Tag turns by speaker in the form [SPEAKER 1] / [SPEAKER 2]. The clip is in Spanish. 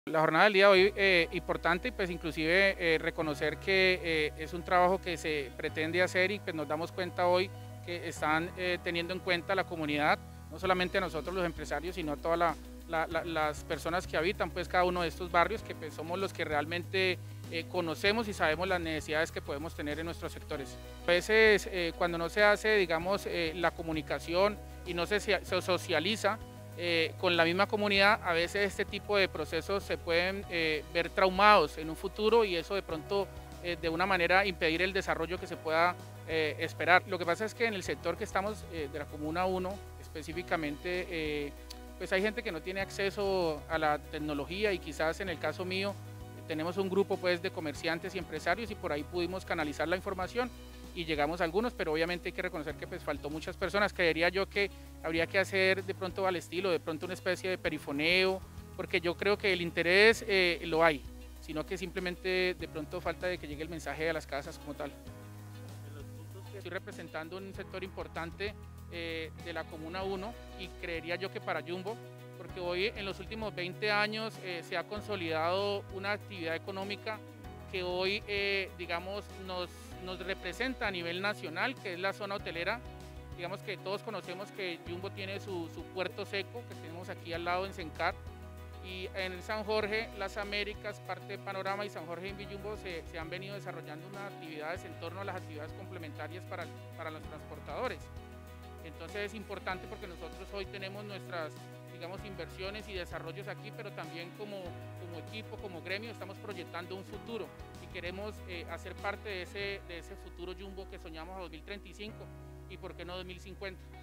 [SPEAKER 1] La jornada del día de hoy importante y pues inclusive reconocer que es un trabajo que se pretende hacer y pues nos damos cuenta hoy que están teniendo en cuenta la comunidad, no solamente a nosotros los empresarios, sino a todas las personas que habitan pues cada uno de estos barrios, que pues somos los que realmente conocemos y sabemos las necesidades que podemos tener en nuestros sectores. A veces cuando no se hace, digamos, la comunicación y no se socializa, con la misma comunidad, a veces este tipo de procesos se pueden ver traumados en un futuro y eso de pronto de una manera impedir el desarrollo que se pueda esperar. Lo que pasa es que en el sector que estamos de la Comuna 1 específicamente, pues hay gente que no tiene acceso a la tecnología y quizás en el caso mío tenemos un grupo pues de comerciantes y empresarios y por ahí pudimos canalizar la información y llegamos a algunos, pero obviamente hay que reconocer que pues faltó muchas personas. Creería yo que habría que hacer de pronto al estilo, de pronto una especie de perifoneo, porque yo creo que el interés lo hay, sino que simplemente de pronto falta de que llegue el mensaje a las casas como tal. Estoy representando un sector importante de la Comuna 1 y creería yo que para Jumbo, porque hoy en los últimos 20 años se ha consolidado una actividad económica que hoy, digamos, nos representa a nivel nacional, que es la zona hotelera. Digamos que todos conocemos que Jumbo tiene su puerto seco, que tenemos aquí al lado en Sencar, y en San Jorge, Las Américas, parte de Panorama y San Jorge en Jumbo se han venido desarrollando unas actividades en torno a las actividades complementarias para los transportadores. Entonces es importante porque nosotros hoy tenemos nuestras, digamos, inversiones y desarrollos aquí, pero también como equipo, como gremio, estamos proyectando un futuro y queremos hacer parte de ese futuro Jumbo que soñamos a 2035 y por qué no 2050.